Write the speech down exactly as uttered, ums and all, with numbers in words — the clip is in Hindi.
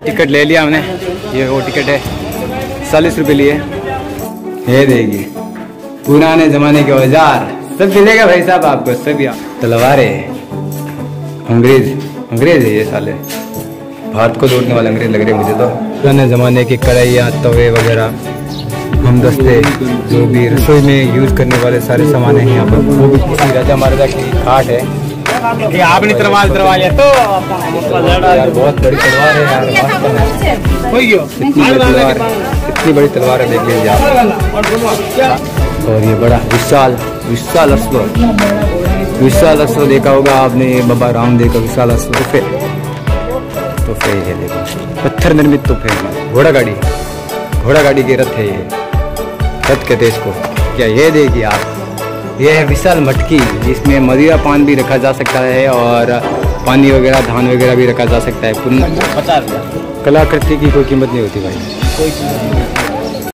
टिकट ले लिया हमने, ये वो टिकट है, चालीस रुपये लिए। ये देखिए पुराने जमाने के औजार सब मिलेगा भाई साहब आपको, सब यहाँ तलवारें। अंग्रेज अंग्रेज है ये साले, भारत को तोड़ने वाले अंग्रेज लग रहे मुझे तो। पुराने ज़माने की कढ़ाइयाँ, तवे वगैरह, हमदस्ते, जो भी रसोई में यूज़ करने वाले सारे सामान हैं यहाँ पर। वो भी किसी राजा महाराजा की खाट है। आपने तलवार तलवार लिया तो यार बहुत बड़ी तलवार है यार, इतनी बड़ी तलवार, इतनी बड़ी तलवार है, देख लीजिए आप। और ये बड़ा विशाल विशाल अस्त्र, विशाल अस्त्र देखा होगा आपने, बाबा रामदेव का विशाल अस्त्र तोहफे तोहफे है, देखो पत्थर निर्मित तोहफे। घोड़ा गाड़ी, घोड़ा गाड़ी के रथ है ये, रथ कहते इसको क्या। ये देखिए आप, ये है विशाल मटकी, जिसमें मदिरा पान भी रखा जा सकता है और पानी वगैरह धान वगैरह भी रखा जा सकता है। पचास रुपया। कलाकृति की कोई कीमत नहीं होती भाई, कोई कीमत नहीं।